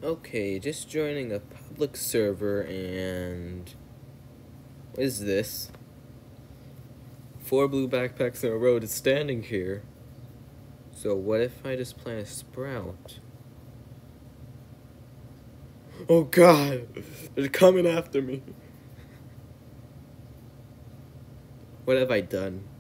Okay, just joining a public server and... What is this? 4 blue backpacks in a row just standing here. So what if I just plant a sprout? Oh god! They're coming after me! What have I done?